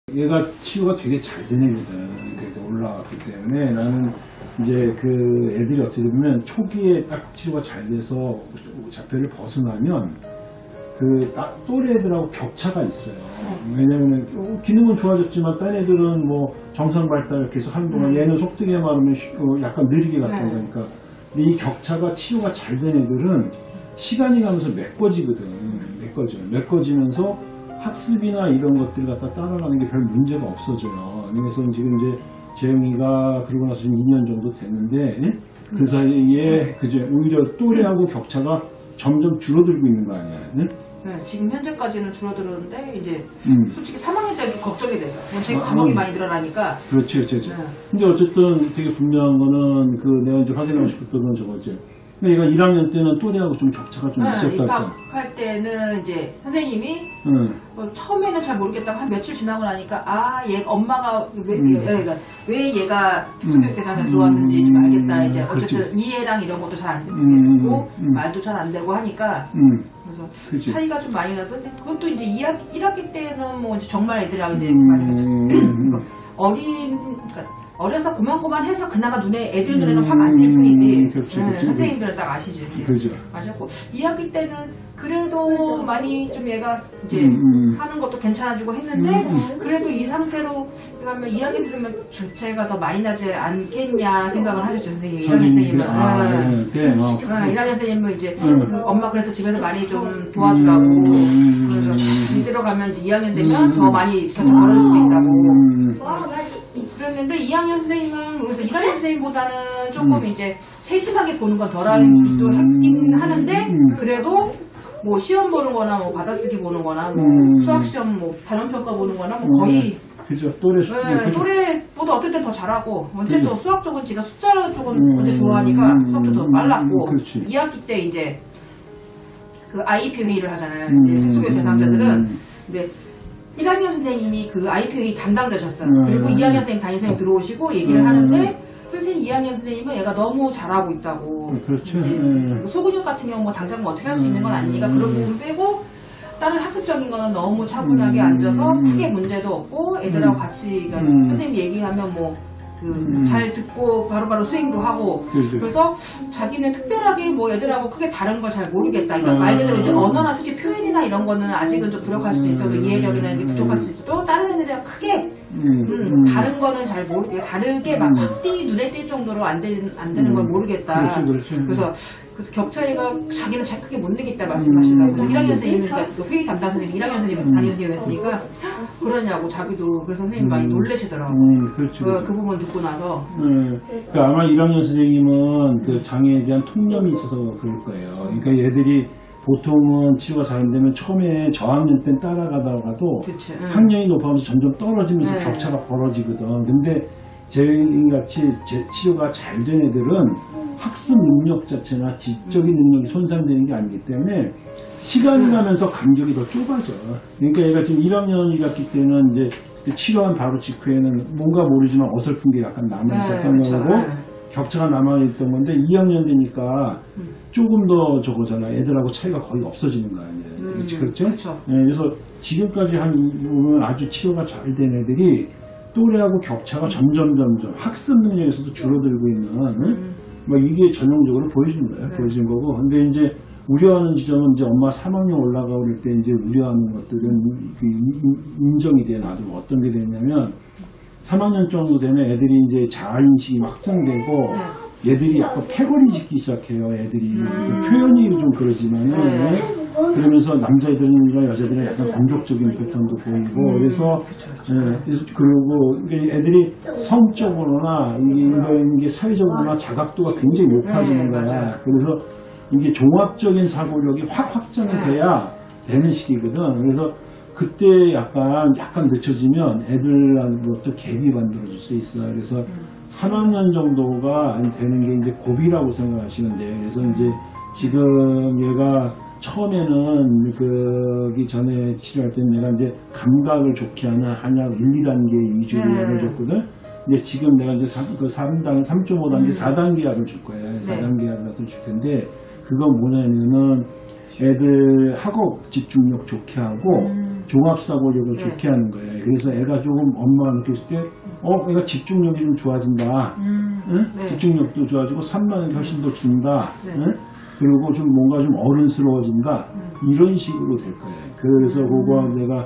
얘가 치유가 되게 잘 된 애거든. 그래서 올라왔기 때문에 나는 이제 그 애들이 어떻게 보면 초기에 딱 치유가 잘 돼서 자폐를 벗어나면 그 또래 애들하고 격차가 있어요. 왜냐면 기능은 좋아졌지만 딴 애들은 뭐 정상 발달을 계속 하는 동안 얘는 속되게 말하면 약간 느리게 갔던 거니까. 근데 이 격차가 치유가 잘 된 애들은 시간이 가면서 메꿔지거든. 메꿔지면서 학습이나 이런 것들 갖다 따라가는 게 별 문제가 없어져요. 그래서 지금 이제 재영이가 그러고 나서 지금 2년 정도 됐는데 그 사이에 그제 오히려 또래하고 격차가 점점 줄어들고 있는 거 아니야? 네? 네, 지금 현재까지는 줄어들었는데 이제 솔직히 3학년 때도 걱정이 되죠. 제가 과목이 많이 늘어나니까. 그렇지. 네. 근데 어쨌든 되게 분명한 거는 그 내가 이제 확인하고 싶었던 건 저거지. 얘가 1학년 때는 또래하고 좀 격차가 좀 있었다. 입학할 때는 이제 선생님이 처음에는 잘 모르겠다고 한 며칠 지나고 나니까 얘 엄마가 왜 얘가 특수교육 대상에 들어왔는지 좀 알겠다. 이제 어쨌든 이해랑 이런 것도 잘 안 되고 말도 잘 안 되고 하니까 그래서 그치. 차이가 좀 많이 나서 그것도 이제 1학기 때는 뭐 이제 정말 애들하고 이제 많이 하죠. 그러니까 어려서 고만고만해서 그나마 눈에 애들 눈에는 확 안 띌 뿐이지. 그렇지. 선생님들은 딱 아시지. 그렇죠. 아셨고 2학기 때는 그래도 많이 좀 얘가 이제 하는 것도 괜찮아지고 했는데 그래도 이 상태로 그러면 2학기 되면 주체가 더 많이 나지 않겠냐 생각을 하셨죠 선생님이. 1학년 선생님은. 1학년 선생님은 이제 엄마 그래서 집에서 많이 좀 도와주라고 그래서 이대로 가면 이제 2학년 되면 더 많이 격차 벌어질 수도 있다고. 그랬는데 2학년 선생님은 그래서 1학년 선생님보다는 조금 이제 세심하게 보는 건 덜하기도 하긴 하는데 그래도 뭐 시험 보는 거나 뭐 받아쓰기 보는 거나 뭐 수학 시험 뭐 단원평가 보는 거나 뭐 거의 그죠. 또래보다 어떨 땐 더 잘하고 언제 또 수학 쪽은 제가 숫자 쪽은 언제 좋아하니까 수학도 더 빨랐고 2학기 때 이제 그 IEP 회의를 하잖아요. 특수교육 대상자들은 근데 1학년 선생님이 그 IEP 회의 담당자셨어요. 그리고 2학년 선생님 담임선생님 들어오시고 얘기를 하는데 선생님 2학년 선생님은 얘가 너무 잘하고 있다고. 그렇죠. 소근육 같은 경우 뭐 당장 뭐 어떻게 할 수 있는 건 아니니까 그런 부분 빼고 다른 학습적인 거는 너무 차분하게 앉아서 크게 문제도 없고 애들하고 같이 그러니까 선생님 얘기하면 뭐 잘 듣고 바로바로 수행도 하고 그래서 자기는 특별하게 뭐 애들하고 크게 다른 걸 잘 모르겠다. 그러니까 말 그대로 이제 언어나 솔직히 표현이나 이런 거는 아직은 좀 부족할 수도 있어도 이해력이나 이렇게 부족할 수 있어도 다른 애들이랑 크게 다른 거는 잘 모르겠다. 다르게 막 확 눈에 띌 정도로 안 되는 걸 모르겠다. 그래서 격차가 자기는 잘 크게 못 느끼겠다 말씀하시더라고요. 그래서 1학년 선생님이 그 회의 담당 선생님이 1학년 선생님에서 담임 선생님이었으니까 그러냐고 자기도 그래서 선생님 많이 놀라시더라고요. 그 부분 듣고 나서. 그러니까 아마 1학년 선생님은 그 장애에 대한 통념이 있어서 그럴 거예요. 그러니까 얘들이 보통은 치유가 잘 안 되면 처음에 저학년 땐 따라가다가도 학년이 높아가면서 점점 떨어지면서 격차가 벌어지거든. 근데 저희같이 치유가 잘 된 애들은 학습 능력 자체나 지적인 능력이 손상되는 게 아니기 때문에 시간이 가면서 간격이 더 좁아져. 그러니까 얘가 지금 1학년 1학기 때는 이제 치료한 바로 직후에는 뭔가 모르지만 어설픈 게 약간 남아있었던 거고 격차가 남아있던 건데 2학년 되니까 조금 더 저거잖아. 애들하고 차이가 거의 없어지는 거 아니에요. 그렇죠? 네, 그래서 지금까지 한 보면 아주 치료가 잘 된 애들이 또래하고 격차가 점점 학습 능력에서도 줄어들고 있는 뭐 이게 전형적으로 보여주는 거예요. 보여주는 거고. 근데 이제 우려하는 지점은 이제 엄마 3학년 올라가고 그럴 때 이제 우려하는 것들은 인정이 돼. 나도 어떤 게 되냐면 3학년 정도 되면 애들이 이제 자아인식이 확장되고 얘들이 약간 패거리 짓기 시작해요. 애들이 표현이 좀 그러지만은 그러면서 남자애들이나 여자애들은 약간 공격적인 패턴도 보이고 그래서 그리고 애들이 성적으로나 이게 사회적으로나 자각도가 굉장히 높아지는 거야. 그래서 이게 종합적인 사고력이 확 확장이 돼야 되는 시기거든. 그래서 그때 약간 늦춰지면 애들하고도 갭이 만들어질 수 있어. 그래서 3학년 정도가 되는 게 이제 고비라고 생각하시면 돼요. 그래서 이제 지금 얘가 처음에는 그기 전에 치료할 때는 내가 이제 감각을 좋게 하는 한약 1, 2단계 위주로 약을 줬거든. 근데 지금 내가 이제 3.5단계, 4단계 약을 줄 거야. 4단계 약을 줄 텐데 그건 뭐냐면은 애들 학업 집중력 좋게 하고 종합사고력을 좋게 하는 거예요. 그래서 애가 조금 엄마가 느꼈을 때, 애가 집중력이 좀 좋아진다. 응? 네. 집중력도 좋아지고 산만하게 훨씬 더 준다. 네. 응? 그리고 좀 뭔가 좀 어른스러워진다. 이런 식으로 될 거예요. 그래서 그거 내가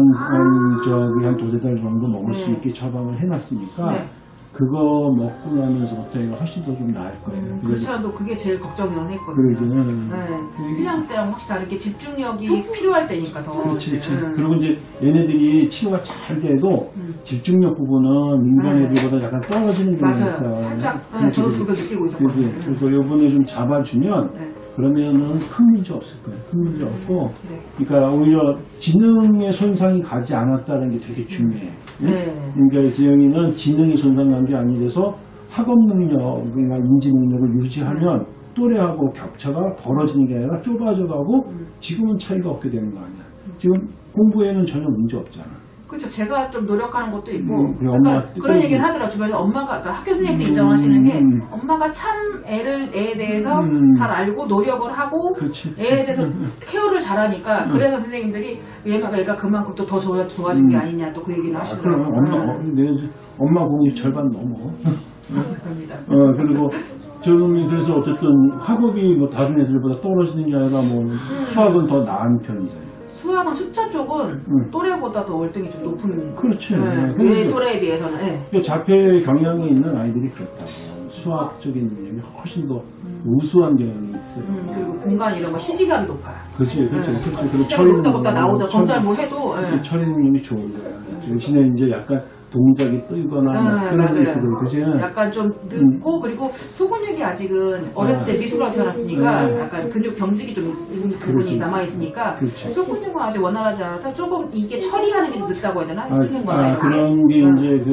한 두세 달 정도 먹을 수 있게 처방을 해놨으니까 네. 그거 먹고 나면서부터 애가 훨씬 더 좀 나을 거예요. 그렇지 않아도 그게 제일 걱정이긴 했거든요. 그러지. 네. 1년 때랑 확실히 다르게 집중력이 필요할 때니까 더. 그렇지. 그리고 이제 얘네들이 치료가 잘 돼도 집중력 부분은 민간 애들보다 약간 떨어지는 경우가 맞아요. 있어요. 살짝. 그렇지, 저도 그렇지. 그걸 느끼고 있었거든요. 그래서 요번에 좀 잡아주면 네. 그러면은 큰 문제 없을 거예요. 큰 문제 없고. 네. 그러니까 오히려 지능의 손상이 가지 않았다는 게 되게 중요해. 네. 그러니까 지영이는 지능이 손상난 게 아니라서 학업 능력, 그러니까 인지 능력을 유지하면 또래하고 격차가 벌어지는 게 아니라 좁아져가고 지금은 차이가 없게 되는 거 아니야. 지금 공부에는 전혀 문제 없잖아. 그렇죠. 제가 좀 노력하는 것도 있고. 그래, 그러니까 엄마가 그런 뜨거운 얘기를 하더라고요. 주변에 엄마가, 그러니까 학교 선생님도 인정하시는 게 엄마가 참 애에 대해서 잘 알고 노력을 하고 그렇지. 애에 대해서 케어를 잘하니까 그래서 선생님들이 얘가 그만큼 또 더 좋아진 게 아니냐 또 그 얘기를 하시더라고요. 그럼 엄마 공이 절반 넘어. 그럽니다. 그리고 저는 그래서 어쨌든 학업이 뭐 다른 애들보다 떨어지는 게 아니라 뭐 수학은 더 나은 편이잖아요. 수학은 숫자 쪽은 또래보다 더 월등히 좀 높은. 그렇지. 그 또래에 비해서는. 네. 자폐 경향이 있는 아이들이 그렇다고. 수학적인 능력이 훨씬 더 우수한 경향이 있어요. 그리고 공간 이런 거 CG감이 높아요. 그렇지. 그리고 처리 못다 나오다 검사 뭐 해도. 처리 능력이 좋은 거야. 대신에 이제 약간 동작이 뜨거나 그런 게 있어요. 그지? 약간 좀 늦고 그리고 소근육이 아직은 어렸을 때 미숙아로 태어났으니까 약간 근육 경직이 좀 있는 부분이 남아있으니까 소근육은 아직 원활하지 않아서 조금 이게 처리하는 게 좀 늦다고 해야 되나? 쓰는 거나 그런 게 이제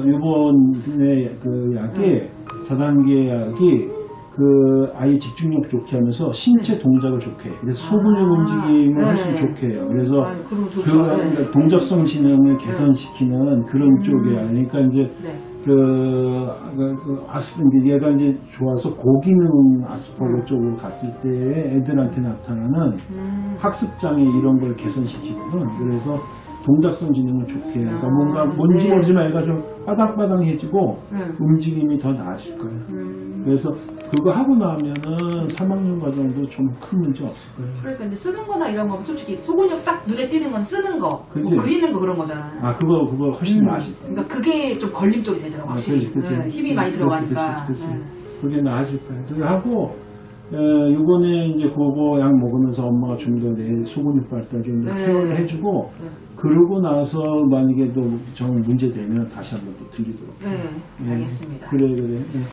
이번에 그 약이 4단계 약이 그 아이 집중력 좋게 하면서 신체 동작을 좋게 해요. 그래서 소근육 움직임을 훨씬 좋게 해요. 그래서 그러니까 동작성 지능을 개선시키는 그런 쪽이야. 그러니까 이제 얘가 이제 좋아서 고기능 아스퍼거 쪽으로 갔을 때 애들한테 나타나는 학습장애 이런 걸 개선시키거든. 그래서 동작성 지능을 좋게 해요. 그러니까 뭔가 뭔지 모르지만 애가 좀 빠닥빠닥해지고 움직임이 더 나아질 거예요. 그래서 그거 하고 나면은 3학년 과정도 좀 큰 문제 없을 거예요. 그러니까 이제 쓰는 거나 이런 거 솔직히 소근육 딱 눈에 띄는 건 쓰는 거, 뭐 그리는 거 그런 거잖아요. 그거 훨씬 나아질 거예요. 그러니까 그게 좀 걸림돌이 되더라고요. 확실히. 힘이 많이 들어가니까. 그게 나아질 거예요. 그래 하고 요번에 이제 그거 약 먹으면서 엄마가 좀 더 내 소근육 발달 좀 더 케어를 해주고 그러고 나서 만약에 또 정 문제 되면 다시 한번 또 들리도록. 네, 알겠습니다. 그래.